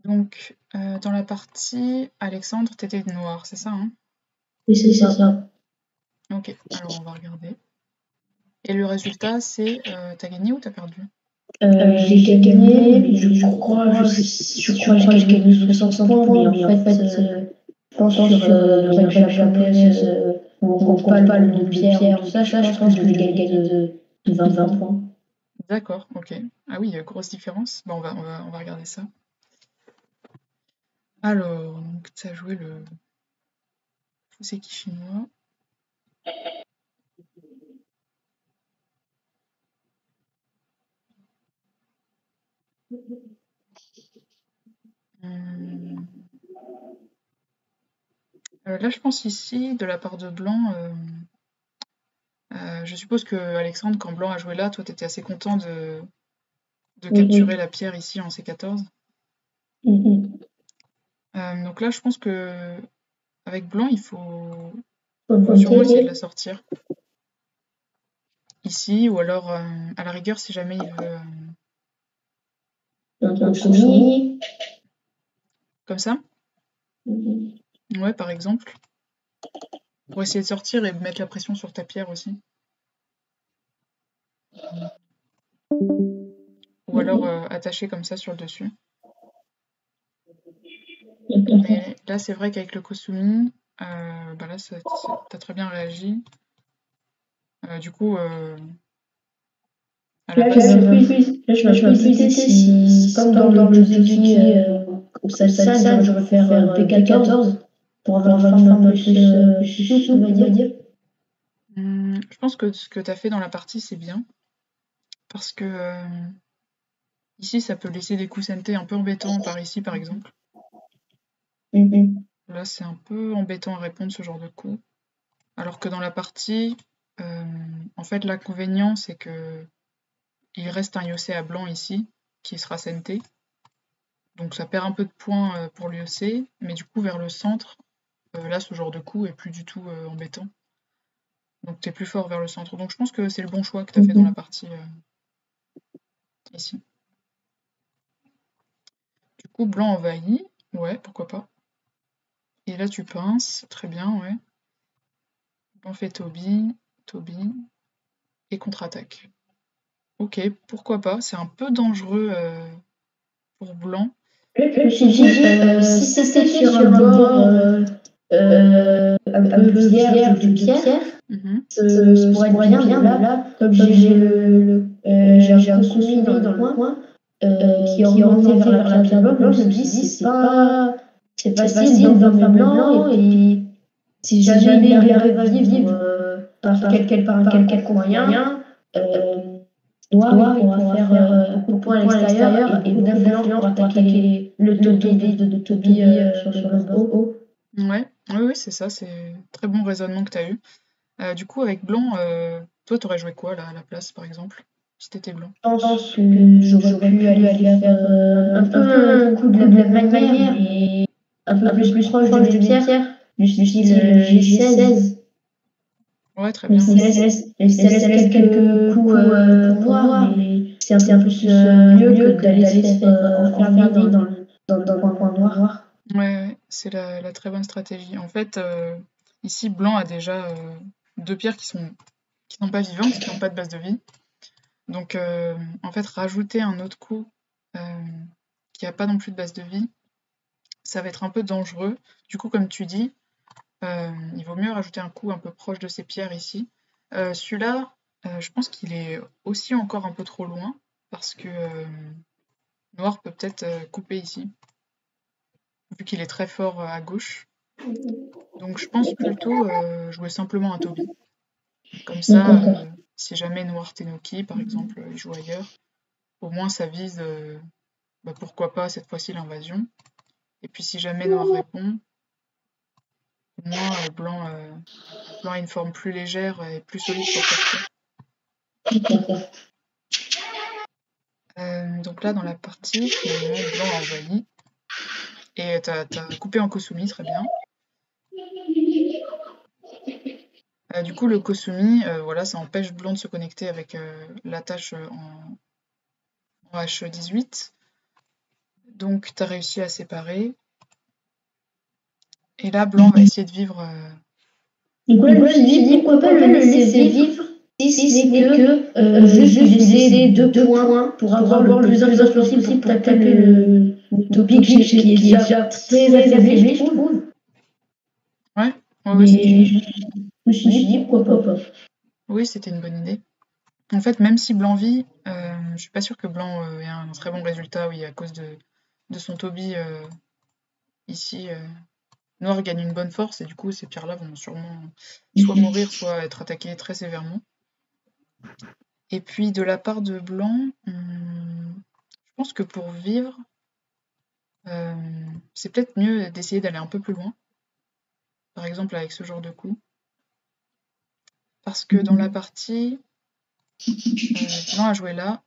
Donc, dans la partie, Alexandre, t'étais noir, c'est ça, hein? Oui, c'est ça. Ok, alors on va regarder. Et le résultat, c'est t'as gagné ou t'as perdu? J'ai gagné, mais je crois que j'ai gagné 60 points, mais en fait, je pense sur les règles japonaises, où on compte pas le nombre de pierres, tout ça, je pense que je devais gagner de 20 points. D'accord, ok. Ah oui, grosse différence. Bon, on va regarder ça. Alors, donc t'as joué le Fuseki chinois. Hum, là, je pense ici, de la part de Blanc, je suppose que Alexandre, quand Blanc a joué là, toi, t'étais assez content de capturer la pierre ici en C14. Donc là, je pense que avec Blanc, il faut sûrement essayer de la sortir ici, ou alors à la rigueur, si jamais il veut comme ça. Ouais, par exemple, pour essayer de sortir et de mettre la pression sur ta pierre aussi. Ou alors attacher comme ça sur le dessus. Mais là, c'est vrai qu'avec le Kosumi, bah là, t'as très bien réagi. Du coup, à la base, Je me suis hésité si, comme dans le Suzuki ou Salsan, j'aurais pu faire P14 pour avoir une forme un peu plus souple, on va dire. je pense que ce que t'as fait dans la partie, c'est bien. Parce que ici, ça peut laisser des coups sentés un peu embêtants par ici, par exemple. Là, c'est un peu embêtant à répondre ce genre de coup. Alors que dans la partie, en fait, l'inconvénient, c'est que il reste un Yosei à blanc ici, qui sera senté. Donc ça perd un peu de points pour le Yosei, mais du coup, vers le centre, là, ce genre de coup est plus du tout embêtant. Donc t'es plus fort vers le centre. Donc je pense que c'est le bon choix que t'as fait dans la partie ici. Du coup, blanc envahi. Ouais, pourquoi pas. Et là, tu pinces. Très bien, ouais. Blanc fait Toby. Et contre-attaque. Ok, pourquoi pas. C'est un peu dangereux pour blanc. Je me suis dit, si c'était sur un bord un peu vierge de pierre, ça pourrait être bien, mais là, comme j'ai un Kosumi dans le coin, qui est orienté vers la pierre blanche, je me dis, c'est facile d'enfermer blanc, et si jamais il arrive à vivre par quelconque moyen, noir il pourra faire beaucoup de points à l'extérieur et beaucoup d'influence pour attaquer le Toby de Toby sur le bord haut. Ouais, oui, c'est ça, c'est très bon raisonnement que tu as eu. Du coup, avec blanc, toi, t'aurais joué quoi là à la place, par exemple, si t'étais blanc? Je pense que j'aurais pu aller faire un peu un coup de la même manière, mais un peu plus proche de mes pierres, du style G16. Ouais, très Mais bien. ça laisse quelques coups pour voir, mais c'est un peu plus mieux que d'aller se faire enfermer dans le coin noir. Ouais, c'est la très bonne stratégie. En fait, ici, blanc a déjà deux pierres qui sont pas vivantes, qui n'ont pas de base de vie. Donc, en fait, rajouter un autre coup qui a pas non plus de base de vie, ça va être un peu dangereux. Du coup, comme tu dis, il vaut mieux rajouter un coup un peu proche de ces pierres ici. Celui-là, je pense qu'il est aussi encore un peu trop loin, parce que noir peut peut-être couper ici, vu qu'il est très fort à gauche. Donc je pense plutôt jouer simplement un Toby. Comme ça, si jamais noir Tenoki, par exemple, il joue ailleurs, au moins ça vise, bah, pourquoi pas cette fois-ci l'invasion. Et puis si jamais noir répond, au moins blanc a une forme plus légère et plus solide pour sortir. Donc là, dans la partie, finalement, blanc a envahi. Et t'as coupé en Kosumi, très bien. Du coup, le Kosumi, voilà, ça empêche blanc de se connecter avec l'attache en H18. Donc, tu as réussi à séparer. Et là, blanc va essayer de vivre... Donc là, je me suis dit, pourquoi pas le laisser vivre si ce n'est que juste lui laisser 2 points pour avoir le plus d'influence possible pour taper le topic qui est déjà très affaibli, je trouve. Ouais, je me suis dit, pourquoi pas. Oui, c'était une bonne idée. En fait, même si blanc vit, je suis pas sûre que blanc ait un très bon résultat, oui, à cause de son Toby ici. Noir gagne une bonne force et du coup, ces pierres-là vont sûrement soit mourir, soit être attaquées très sévèrement. Et puis, de la part de blanc, je pense que pour vivre, c'est peut-être mieux d'essayer d'aller un peu plus loin. Par exemple, avec ce genre de coup. Parce que dans la partie, blanc a joué là.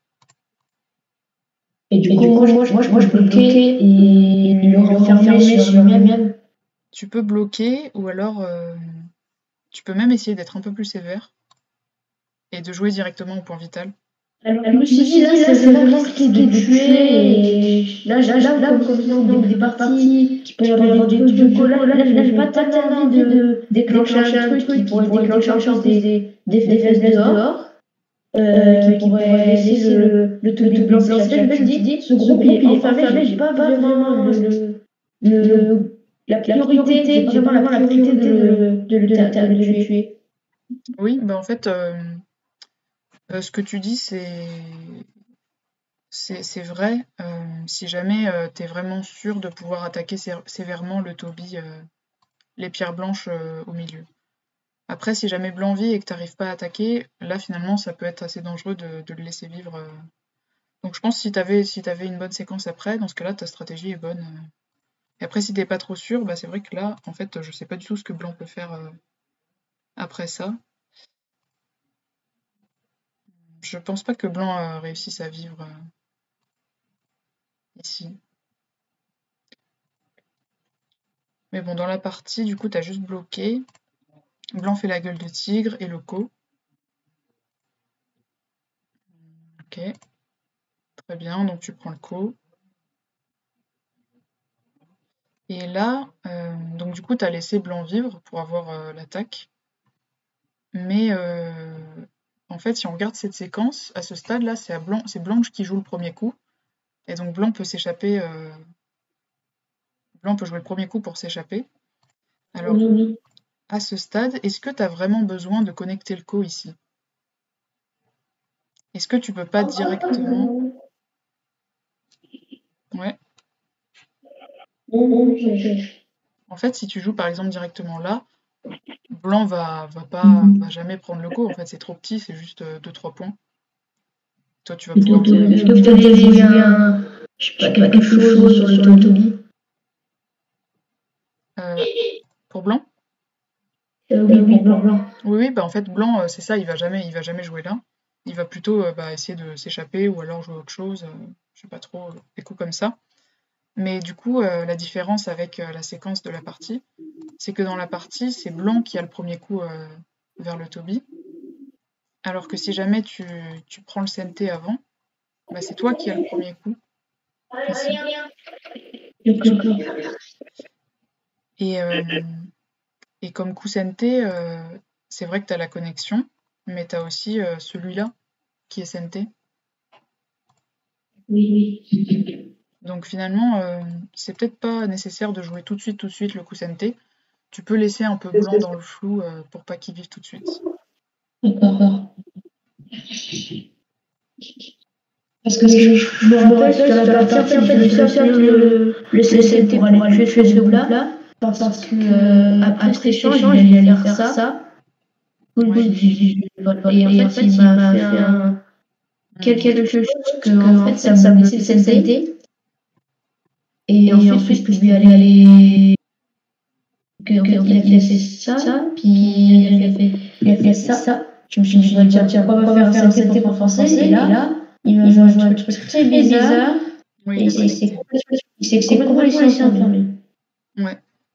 Et du coup, moi, je bloquais et le renfermer sur lui-même. Tu peux bloquer ou alors tu peux même essayer d'être un peu plus sévère et de jouer directement au point vital. Alors, je me suis dit, là, c'est vraiment risqué de tuer. Et là, comme dans des parties, qui peut y avoir des trucs de collage. Là, je n'ai pas tellement envie de déclencher un truc qui pourrait déclencher encore des faiblesses dehors. Qui pourrait laisser le Toby blanc. Je me dis, ce groupe, il est enfermé, j'ai pas vraiment la priorité, c'est vraiment la priorité de le tuer. Oui, bah en fait, ce que tu dis, c'est vrai. Si jamais tu es vraiment sûr de pouvoir attaquer sévèrement le Toby, les pierres blanches au milieu. Après, si jamais blanc vit et que tu n'arrives pas à attaquer, là finalement ça peut être assez dangereux de le laisser vivre. Donc je pense que si t'avais une bonne séquence après, dans ce cas-là, ta stratégie est bonne. Et après, si t'es pas trop sûr, bah c'est vrai que là, en fait, je sais pas du tout ce que blanc peut faire après ça. Je pense pas que blanc réussisse à vivre ici. Mais bon, dans la partie, du coup, t'as juste bloqué. Blanc fait la gueule de tigre et le co. Ok. Très bien, donc tu prends le co. Et là, donc du coup, t'as laissé blanc vivre pour avoir l'attaque. Mais en fait, si on regarde cette séquence, à ce stade-là, c'est Blanche qui joue le premier coup. Et donc blanc peut s'échapper. Blanc peut jouer le premier coup pour s'échapper. Alors, Oui. à ce stade, est-ce que tu as vraiment besoin de connecter le co ici? Est-ce que tu peux pas directement... Ouais. En fait, si tu joues par exemple directement là, blanc va jamais prendre le co. En fait, c'est trop petit, c'est juste 2-3 points. Toi, tu vas pouvoir... Est-ce que vous avez joué je sais pas, quelque chose sur le Toby? Pour blanc? Oui, pour blanc. Oui, bah en fait, blanc, c'est ça, il va jamais jouer là. Il va plutôt essayer de s'échapper ou alors jouer autre chose, je sais pas trop, des coups comme ça. Mais du coup, la différence avec la séquence de la partie, c'est que dans la partie, c'est blanc qui a le premier coup vers le Toby. Alors que si jamais tu prends le CNT avant, bah, c'est toi qui as le premier coup. Ici. Et comme coup CNT, c'est vrai que tu as la connexion, mais tu as aussi celui-là qui est CNT. Oui. Donc finalement, c'est peut-être pas nécessaire de jouer tout de suite le coup CNT. Tu peux laisser un peu blanc dans le flou pour pas qu'il vive tout de suite. D'accord. Parce que je me rappelle sur la partie, en fait, je vais sortir le CNT pour aller tuer ce groupe-là. Parce que après cet échange, il allait faire ça. Ouais. Et en fait, il m'a fait quelque chose que en fait, ça me laissait le CNT. Et en fait, je pouvais aller. Il a fait ça, puis il a fait ça. Je me suis dit, tiens, on va faire un CNT pour forcer. Et là, il m'a joué un truc très bizarre. Oui, et c'est complètement laissé enfermer. Ouais.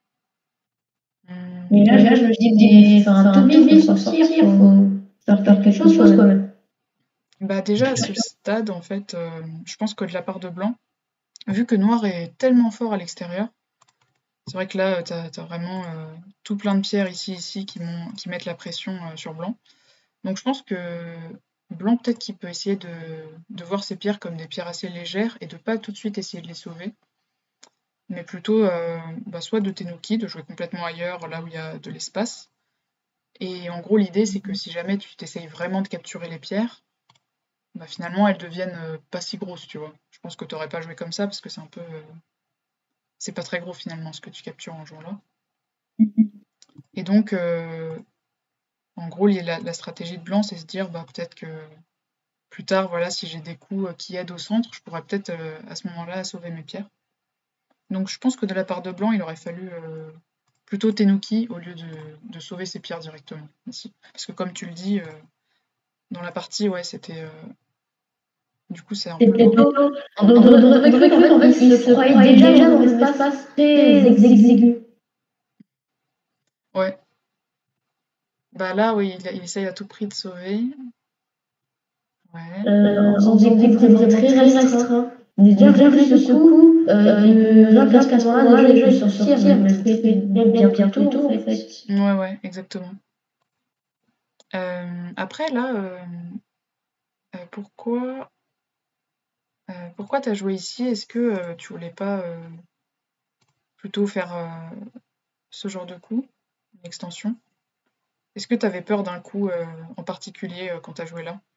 Mais là, je me dis, un Toby pour sortir, faut faire quelque chose quand même. Bah déjà, à ce stade, en fait, je pense que de la part de blanc, vu que noir est tellement fort à l'extérieur, c'est vrai que là, t'as vraiment tout plein de pierres ici qui mettent la pression sur blanc. Donc je pense que blanc, peut-être qu'il peut essayer de voir ces pierres comme des pierres assez légères et de pas tout de suite essayer de les sauver, mais plutôt soit de Tenuki, de jouer complètement ailleurs, là où il y a de l'espace. Et en gros, l'idée, c'est que si jamais tu t'essayes vraiment de capturer les pierres, finalement, elles deviennent pas si grosses, tu vois. Je pense que t'aurais pas joué comme ça, parce que c'est un peu... c'est pas très gros, finalement, ce que tu captures en jouant là. Et donc, en gros, la stratégie de blanc, c'est se dire, peut-être que plus tard, voilà, si j'ai des coups qui aident au centre, je pourrais peut-être, à ce moment-là, sauver mes pierres. Donc je pense que de la part de blanc, il aurait fallu plutôt Tenuki au lieu de sauver ses pierres directement ici. Parce que comme tu le dis, dans la partie, ouais, c'était... du coup, c'est un peu... On aurait cru qu'en fait, il se croyait déjà dans l'espace très exigu. Ouais. Là, oui, il essaye à tout prix de sauver. Ouais. En faisant des coups vraiment très restreints. On a déjà vu ce coup de Jacques à ce moment-là, déjà, il peut sortir, mais je trouvais bien plus tôt, en fait. Ouais, exactement. Après, là, pourquoi t'as joué ici? Est-ce que tu voulais pas plutôt faire ce genre de coup, une extension? Est-ce que t'avais peur d'un coup en particulier quand t'as joué là?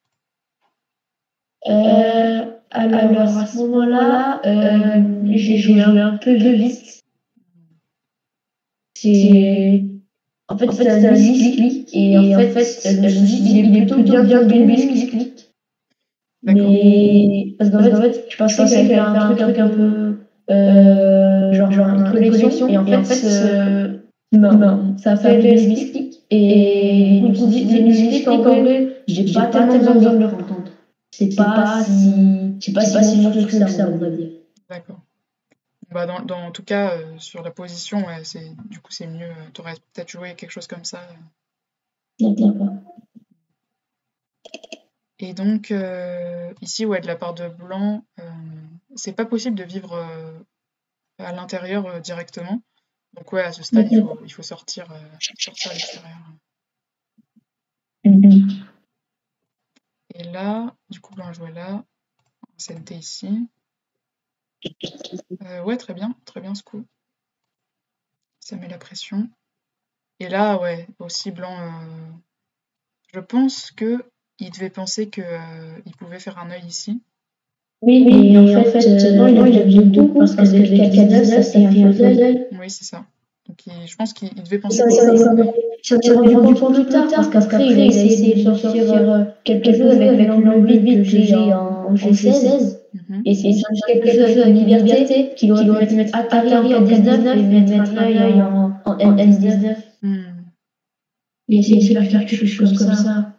Alors, à ce moment-là, j'ai joué un peu vite. En fait, c'est un misclic, et en fait, je me suis dit, il est plutôt bien tombé, misclic. Mais, parce qu'en fait, je pensais qu'il allait faire un truc un peu, genre une collection, et en fait, ça a fait les misclics, et du coup, les misclics, en vrai, j'ai pas tellement besoin de le reprendre. C'est pas si monstrueux que ça, on va dire. D'accord. En tout cas, sur la position, ouais, du coup, c'est mieux. T'aurais peut-être joué quelque chose comme ça. D'accord. Et donc, ici, ouais, de la part de blanc, c'est pas possible de vivre à l'intérieur directement. Donc, ouais, à ce stade, il faut sortir à l'extérieur. Et là, du coup, blanc a joué là. CNT ici. Ouais, très bien ce coup. Ça met la pression. Et là, ouais, aussi blanc. Je pense que il devait penser que il pouvait faire un œil ici. Oui, mais en fait, non, il a vu beaucoup parce qu'avec K19, ça fait un faux œil. Oui, c'est ça. Donc je pense qu'il devait penser Ça que s'en est rendu compte plus tard parce qu'après, il a essayé de sortir quelque chose avec l'angle vide que j'ai en G16. Et c'est quelque chose avec une liberté qu'il aurait pu mettre Atari en K19 et mettre un œil en N19. Il a essayé de faire quelque chose comme ça.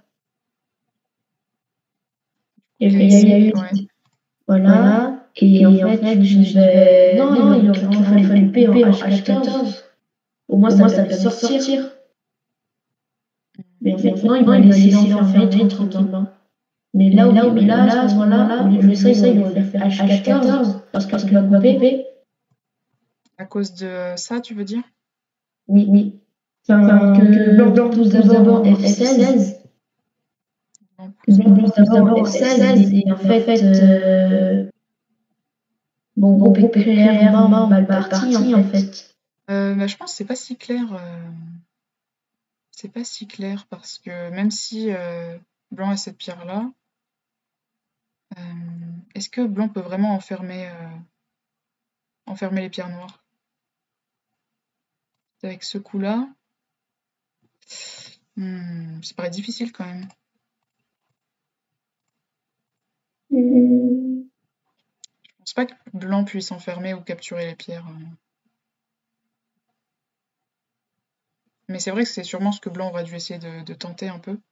Il y a eu... Voilà. Et en fait, je dis, non, il aurait fallu couper en H14. Au moins, ça peut sortir. Mais en fait, non, il m'a laissé l'enfermer tranquillement. Mais là, à ce moment-là, au lieu de ça, il aurait fait H14 parce que ça va couper. À cause de ça, tu veux dire? Oui. Enfin, que blanc pousse d'abord F16. Blanc pousse d'abord F16 et en fait... Bon, groupe clairement mal parti, en fait. Je pense que c'est pas si clair. C'est pas si clair parce que même si blanc a cette pierre-là, est-ce que blanc peut vraiment enfermer les pierres noires? Avec ce coup-là, ça paraît difficile quand même. Je pense pas que blanc puisse enfermer ou capturer les pierres. Mais c'est vrai que c'est sûrement ce que blanc aurait dû essayer de tenter un peu.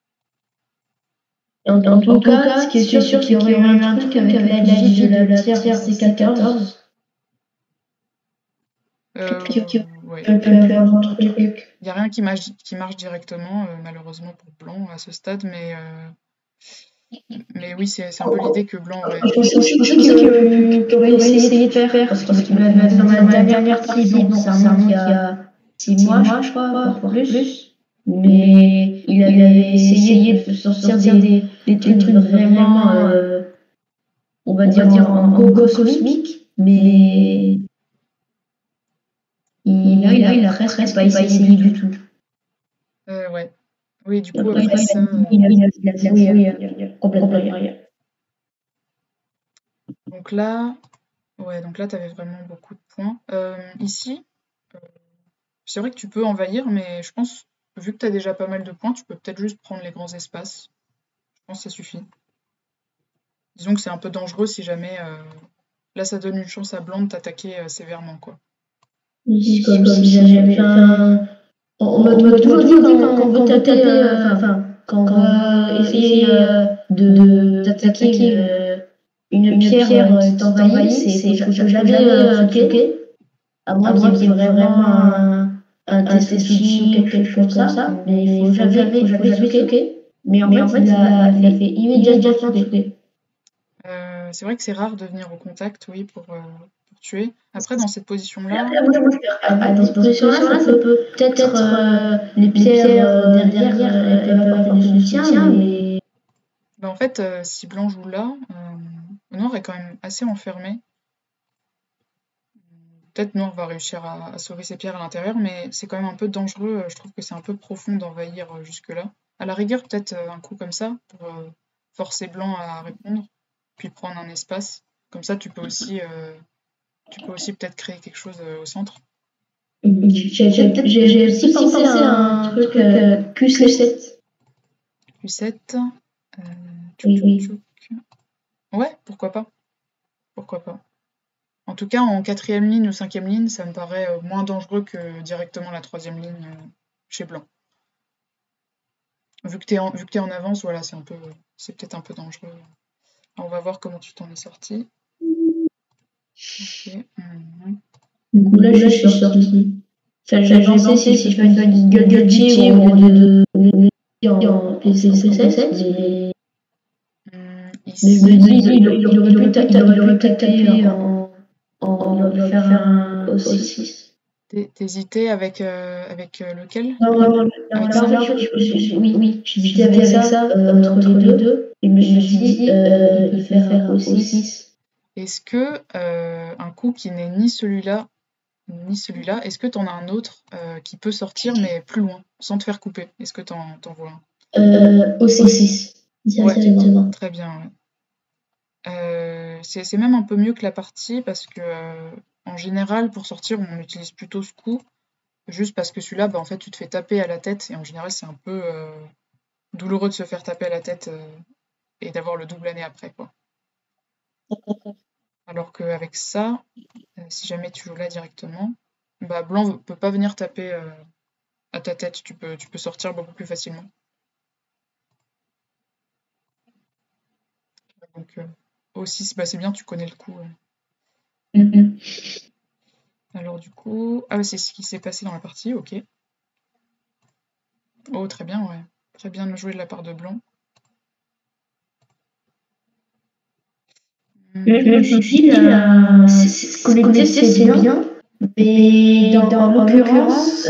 En tout cas, ce qui est sûr, c'est qu'il y aurait eu un truc avec la limite de la tiers C14. Ouais. Il n'y a rien qui marche directement, malheureusement pour blanc à ce stade, mais Mais oui, c'est un peu l'idée que blanc aurait... Je pense aussi qu'il aurait essayé de faire, parce qu'il va dans la dernière partie, bon, c'est un moment qui a 6 mois, je crois, voire plus. Mais il avait essayé de sortir des trucs vraiment, on va dire, en go cosmique, mais il a presque pas essayé du tout. Ouais. Oui, du coup, après ça... Il a joué complètement rien. Donc là, tu avais vraiment beaucoup de points. Ici, c'est vrai que tu peux envahir, mais je pense, vu que tu as déjà pas mal de points, tu peux peut-être juste prendre les grands espaces. Je pense que ça suffit. Disons que c'est un peu dangereux si jamais... Là, ça donne une chance à blanc de t'attaquer sévèrement, quoi. Oui, comme si j'avais fait un... On m'a toujours dit quand on veut taper, quand on va essayer d'attaquer une pierre qui t'envahit, c'est faut jamais cliquer, à moins qu'il y ait vraiment un test souci ou quelque chose comme ça, mais il faut jamais cliquer. Mais en fait, il a fait immédiatement cliquer. C'est vrai que c'est rare de venir au contact, oui, pour tuer. Après, dans cette position-là... Dans cette position-là, ça peut peut-être les pierres derrière, elles peuvent apporter du soutien, mais... Bah, en fait, si blanc joue là, noir est quand même assez enfermé. Peut-être noir va réussir à sauver ses pierres à l'intérieur, mais c'est quand même un peu dangereux. Je trouve que c'est un peu profond d'envahir jusque-là. À la rigueur, peut-être un coup comme ça, pour forcer blanc à répondre, puis prendre un espace. Comme ça, tu peux aussi peut-être créer quelque chose au centre. J'ai aussi pensé à un truc Q7. Q7. Oui. Ouais, pourquoi pas. Pourquoi pas. En tout cas, en 4e ligne ou 5e ligne, ça me paraît moins dangereux que directement la 3e ligne chez blanc. Vu que t'es en avance, voilà, c'est peut-être un peu dangereux. Alors, on va voir comment tu t'en es sorti. Ok. Du coup, là, je suis sorti. J'ai pensé si je fais une gueule au lieu de en PC7, Ici, il aurait pu taper en faire un O6. T'hésitais avec lequel? Non, oui, j'hésitais avec ça entre les deux, et je me suis dit, il peut faire un O6. Est-ce que un coup qui n'est ni celui-là, est-ce que t'en as un autre qui peut sortir mais plus loin, sans te faire couper? Est-ce que t'en vois un? O6, directement. Ouais, très bien, ouais. C'est même un peu mieux que la partie parce que en général, pour sortir, on utilise plutôt ce coup, juste parce que celui-là, bah, en fait, tu te fais taper à la tête et en général, c'est un peu douloureux de se faire taper à la tête et d'avoir le double année après, quoi. Alors qu'avec ça, si jamais tu joues là directement, bah, blanc ne peut pas venir taper à ta tête, tu peux sortir beaucoup plus facilement. Donc aussi, bah, c'est bien, tu connais le coup. Alors du coup, c'est ce qui s'est passé dans la partie, ok. Oh, très bien, ouais. Très bien joué de la part de blanc. Je me suis dit, connecter, c'est bien, mais dans l'occurrence,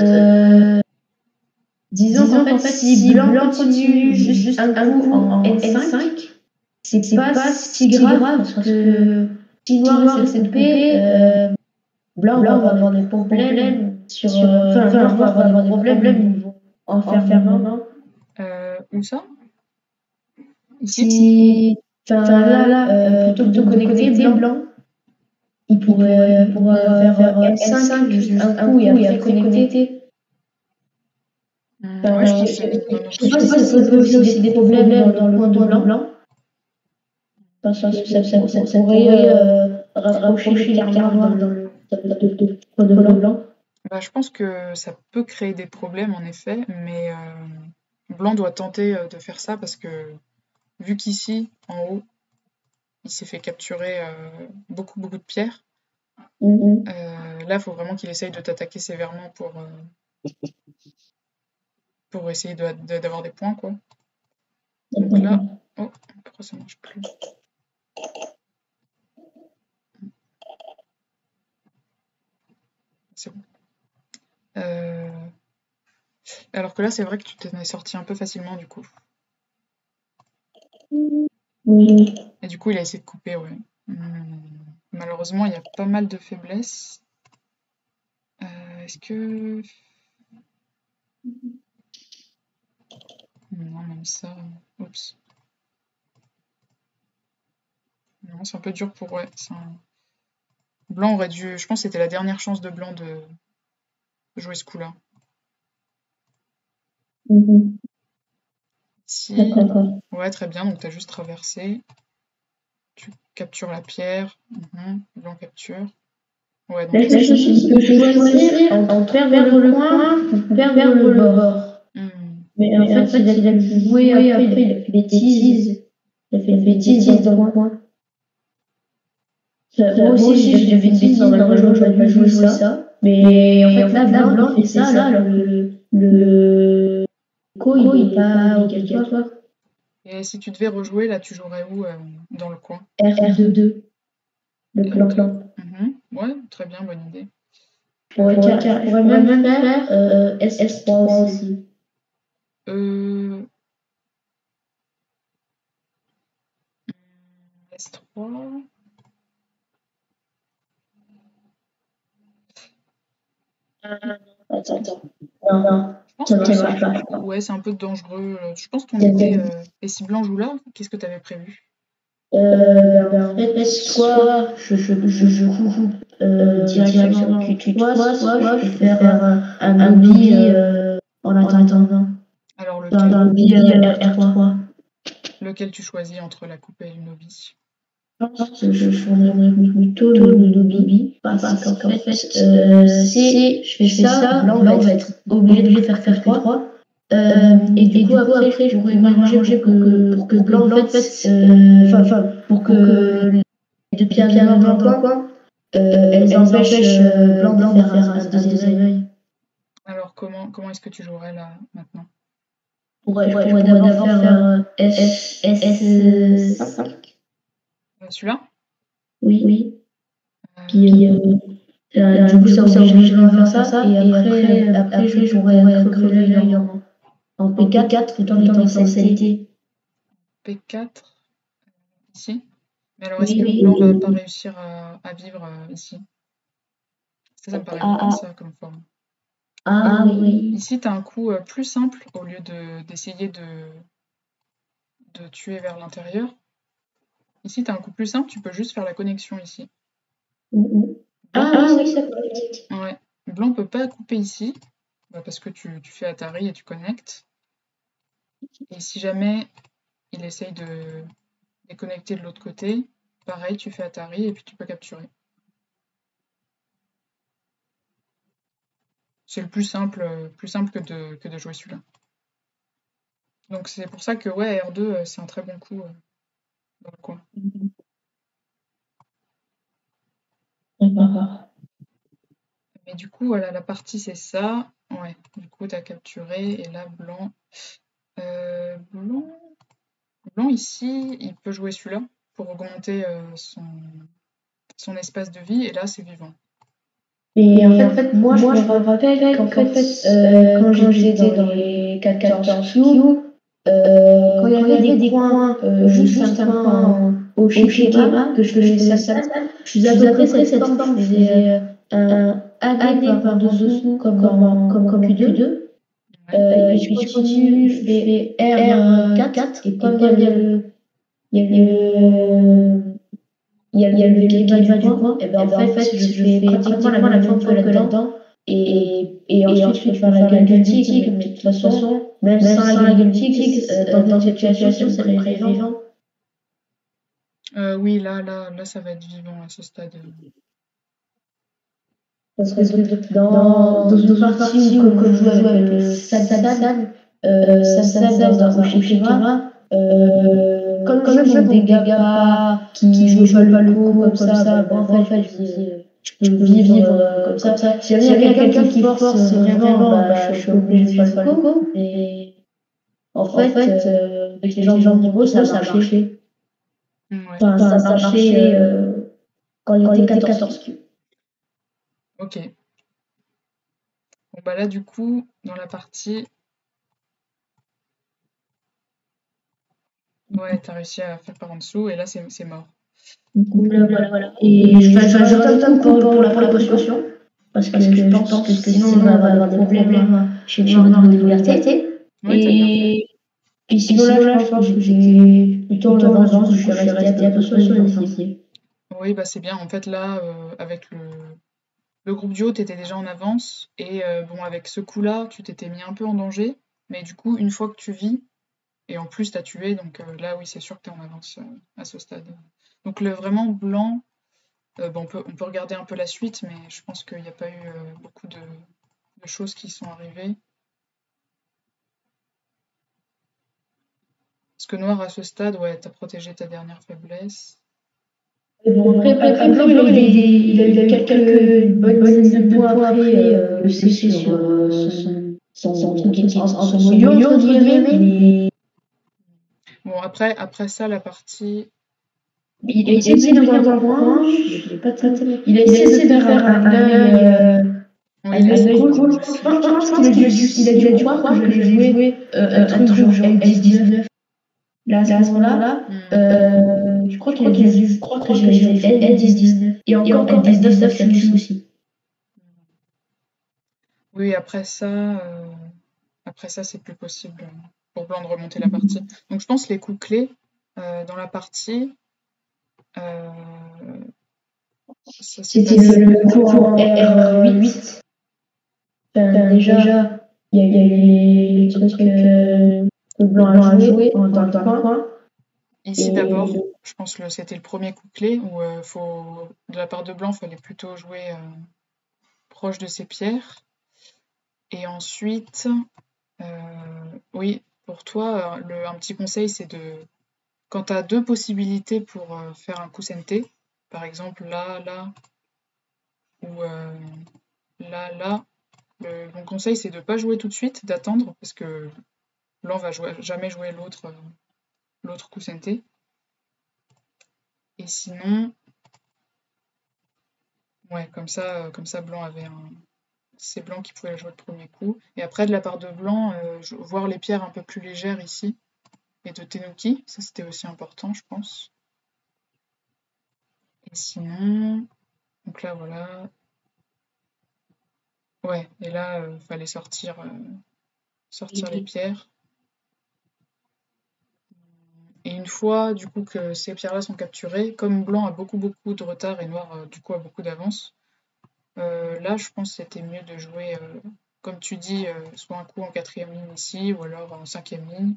disons qu'en fait, si blanc continue juste un coup en N5, c'est pas si grave, parce que si noir essaie de couper, blanc va avoir des problèmes noir va avoir des problèmes en enfermement. Où ça? Ici? Plutôt que de connecter blanc, il pourrait faire N5 juste un coup et après connecter. Ouais, je pense que je sais pas si ça peut aussi des problèmes dans le coin de blanc. Parce que ça pourrait rapprocher les cartes noires dans le coin de blanc. Bah, je pense que ça peut créer des problèmes en effet, mais blanc doit tenter de faire ça parce que vu qu'ici, en haut, il s'est fait capturer beaucoup de pierres, là, il faut vraiment qu'il essaye de t'attaquer sévèrement pour essayer d'avoir des points, quoi. Donc là, Oh, pourquoi ça marche plus? C'est bon. Alors que là, c'est vrai que tu t'en es sorti un peu facilement, du coup. Oui. Et du coup, il a essayé de couper, ouais. Malheureusement, il y a pas mal de faiblesses. Est-ce que... Non, même ça... Oups. Non, c'est un peu dur pour... Ouais, Blanc aurait dû... Je pense que c'était la dernière chance de Blanc de jouer ce coup-là. Si... D'accord. Ouais, très bien, donc t'as juste traversé. Tu captures la pierre. Blanc capture. Ouais, donc... Là, je peux choisir entre perdre le coin ou perdre le bord. Mais en fait, il a joué après, il a fait bêtise. Il a fait une bêtise dans le coin. Moi aussi, j'ai fait une bêtise, normalement, j'aurais pas joué ça. Mais en fait, là, Blanc, il fait ça, alors que le co, il est pas obligatoire. Et si tu devais rejouer, là, tu jouerais où dans le coin? R2, le plan. Ouais, très bien, bonne idée. Je pourrais même faire S3 aussi. S3... Attends. Non, ça marche pas. Ouais, c'est un peu dangereux. Je pense ton idée... Et si Blanc joue là, qu'est-ce que tu avais prévu? En fait, soit je coupe directement Q3, soit je peux faire un lobby en attendant. Alors Un lobby R3. Lequel tu choisis entre la coupe et le lobby? Je choisirais plutôt le lobby parce qu'en fait, si je fais ça, Blanc va être obligé de faire Q3. Et du coup, après, je pourrais m'arranger pour que Blanc, en fait, pour que les deux pierres noires dans le coin, elles empêchent Blanc de faire un deuxième œil. Alors, comment est-ce que tu jouerais là, maintenant? Je pourrais d'abord faire S5. Celui-là? Oui. Puis, du coup, ça oblige de faire ça. Et après je pourrais crever l'œil en P4 tout en étant censé. P4, ici? Mais alors, est-ce que Blanc va pas réussir à vivre ici? Ça me paraît bien, ça, comme forme. Ah oui. Ici, tu as un coup plus simple, au lieu d'essayer de tuer vers l'intérieur. Ici, tu as un coup plus simple, tu peux juste faire la connexion ici. Ah oui, ça peut. Ouais. Blanc peut pas couper ici, parce que tu fais Atari et tu connectes. Et si jamais il essaye de déconnecter de l'autre côté, pareil, tu fais Atari et puis tu peux capturer. C'est le plus simple que de jouer celui-là. Donc c'est pour ça que ouais, R2, c'est un très bon coup dans le coin. Mais du coup, voilà, la partie c'est ça. Ouais, du coup, tu as capturé. Et là, Blanc... Blanc, ici, il peut jouer celui-là pour augmenter son espace de vie. Et là, c'est vivant. Et en fait, moi, je me rappelle qu'en fait, quand j'étais dans les 14 Q, quand il y avait des coins, juste un coin au schéma, que je faisais ça, je faisais à peu près cette forme. Je faisais un année par-dessous comme Q2. Et puis je continue, je fais R4. Et comme il y a le qui va du coin, et ben en fait, je fais pratiquement la même forme que là-dedans. Et ensuite, je peux faire la gueule du tigre, mais de toute façon, même sans la gueule du tigre, dans cette situation, ça serait vivant. Oui, là, ça va être vivant à ce stade. Parce que dans une partie où je joue avec Sad, dans Ushikira, comme je joue des gars qui jouent pas le coup comme ça, en fait, je peux vivre comme ça. Si il y a quelqu'un qui force vraiment, je suis obligée de faire le coup. En fait, avec les gens de gros, ça marchait. Ouais. Enfin, ça marchait quand il était 14 cubes. Ok. Bon, bah là, du coup, dans la partie... Ouais, t'as réussi à faire par en dessous, et là, c'est mort. Voilà. Et je rajoute un coup pour la précaution, parce que je pense que sinon on va avoir des problèmes chez Noir de Liberté. Ouais, et sinon là, je pense que j'ai plutôt en avance, je suis restée à peu près sur les ici. Oui, bah c'est bien. En fait, là, avec le groupe duo, t'étais déjà en avance, et bon, avec ce coup-là, tu t'étais mis un peu en danger, mais du coup, une fois que tu vis, et en plus, t'as tué, donc là, oui, c'est sûr que t'es en avance à ce stade. Donc, vraiment blanc, bon, on peut regarder un peu la suite, mais je pense qu'il n'y a pas eu beaucoup de choses qui sont arrivées. Parce que noir, à ce stade, ouais, t'as protégé ta dernière faiblesse. Bon, après Blanc, il a eu quelques bonnes dizaines de points après le C sur son moyo, entre guillemets, mais... Bon, après ça, la partie... Il a essayé de venir dans le coin, il a essayé de faire un œil... Oui, il a essayé je pense qu'il a dû croire que j'allais jouer un truc genre L19. Là, à ce moment-là, je crois qu'il a dû croire que j'allais fait L19. Et encore L19, ça tue aussi. Oui, après ça, c'est plus possible pour blanc de remonter la partie. Donc je pense les coups clés dans la partie... C'était le coup en R8. Déjà, il y a eu les trucs que blanc a joué dans le coin. Ici d'abord, je pense que c'était le premier coup clé où de la part de blanc, il fallait plutôt jouer proche de ses pierres. Et ensuite, oui, pour toi, un petit conseil, c'est quand tu as deux possibilités pour faire un coup CNT, par exemple là, ou là, mon conseil, c'est de ne pas jouer tout de suite, d'attendre, parce que blanc va jamais jouer l'autre coup CNT. Et sinon, ouais, comme ça, blanc avait c'est blanc qui pouvait jouer le premier coup. Et après, de la part de blanc, voir les pierres un peu plus légères ici, et de Tenuki, ça c'était aussi important, je pense. Et sinon, donc là, voilà. Ouais, et là, fallait sortir les pierres. Et une fois, du coup, que ces pierres-là sont capturées, comme blanc a beaucoup de retard et noir, du coup, a beaucoup d'avance, là, je pense que c'était mieux de jouer, comme tu dis, soit un coup en 4e ligne ici, ou alors en 5e ligne,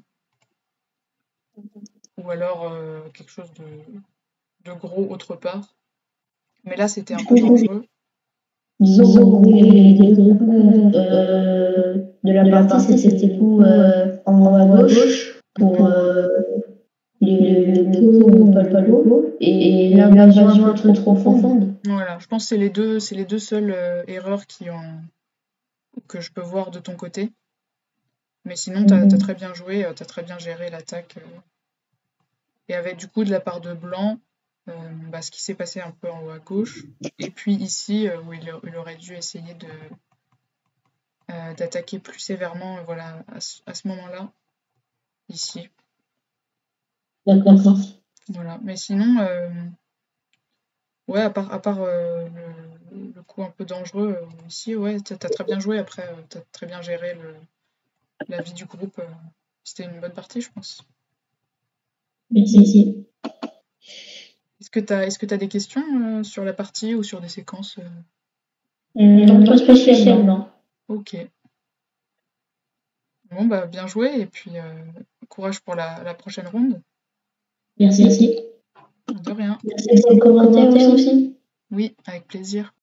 ou alors quelque chose de gros autre part. Mais là, c'était un peu dangereux. Disons que les gros coups de la partie, c'était coups en haut à gauche pour le coup pas le coup, et l'invasion un peu trop profonde. Voilà, je pense que c'est les deux seules erreurs que je peux voir de ton côté. Mais sinon, t'as très bien joué, t'as très bien géré l'attaque. Et avec du coup de la part de blanc, ce qui s'est passé un peu en haut à gauche. Et puis ici, où il aurait dû essayer d'attaquer plus sévèrement, voilà, à ce moment-là, ici. D'accord. Voilà. Mais sinon, ouais, à part le coup un peu dangereux ici, ouais, t'as très bien joué. Après, t'as très bien géré la vie du groupe. C'était une bonne partie, je pense. Merci. Est-ce que t'as des questions sur la partie ou sur des séquences Non, pas spécialement. Ok. Bon, bah, bien joué, et puis courage pour la prochaine ronde. Merci. De rien. Merci pour le commentaire aussi. Oui, avec plaisir.